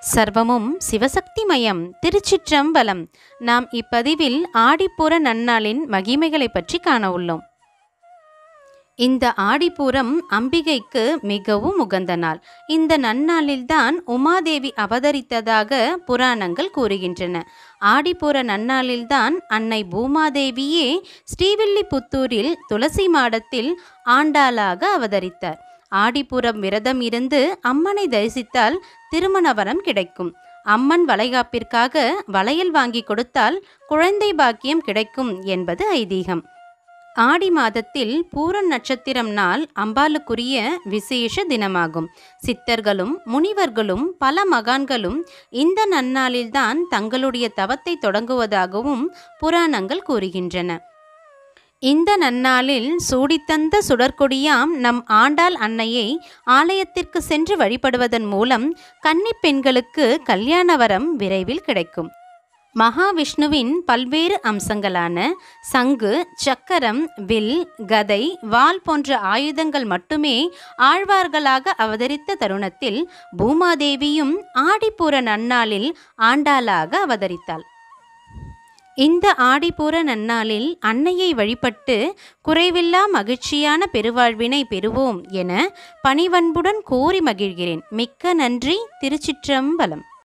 சர்வமும் சிவசக்திமயம். திருச்சிற்றம்பலம். நாம் இப்பதிவில் ஆடிப்பூர நன்னாளின் மகிமைகளை பற்றி காண உள்ளோம். இந்த ஆடிப்பூரம் அம்பிகைக்கு மிகவும் உகந்த நாள். இந்த நன்னாளில்தான் உமாதேவி அவதரித்ததாக புராணங்கள் கூறுகின்றன. ஆடிப்பூர நன்னாளில்தான் அன்னை பூமாதேவியே ஸ்ரீவில்லிபுத்தூரில் துளசி மாடத்தில் ஆண்டாளாக அவதரித்தார். ஆடிப்பூரம் விரதம் இருந்து அம்மனை தரிசித்தால் திருமண வரம் கிடைக்கும். அம்மன் வளைகாப்பிற்காக வளையல் வாங்கி கொடுத்தால் குழந்தை பாக்கியம் கிடைக்கும் என்பது ஐதீகம். ஆடி மாதத்தில் பூரம் நட்சத்திரம் நாள் அம்பாளுக்குரிய விசேஷ தினமாகும். சித்தர்களும் முனிவர்களும் பல மகான்களும் இந்த நன்னாளில்தான் தங்களுடைய தவத்தை தொடங்குவதாகவும் புராணங்கள் கூறுகின்றன. இந்த நன்னாளில் சூடித்தந்த சுடற்கொடியாம் நம் ஆண்டாள் அன்னையை ஆலயத்திற்கு சென்று வழிபடுவதன் மூலம் கன்னி பெண்களுக்கு கல்யாண வரம் விரைவில் கிடைக்கும். மகாவிஷ்ணுவின் பல்வேறு அம்சங்களான சங்கு, சக்கரம், வில், கதை, வாள் போன்ற ஆயுதங்கள் மட்டுமே ஆழ்வார்களாக அவதரித்த தருணத்தில் பூமாதேவியும் ஆடிப்பூர நன்னாளில் ஆண்டாளாக அவதரித்தாள். இந்த ஆடிப்பூர நன்னாளில் அன்னையை வழிபட்டு குறைவில்லா மகிழ்ச்சியான பெருவாழ்வினை பெறுவோம் என பணிவன்புடன் கோரி மகிழ்கிறேன். மிக்க நன்றி. திருச்சிற்றம்பலம்.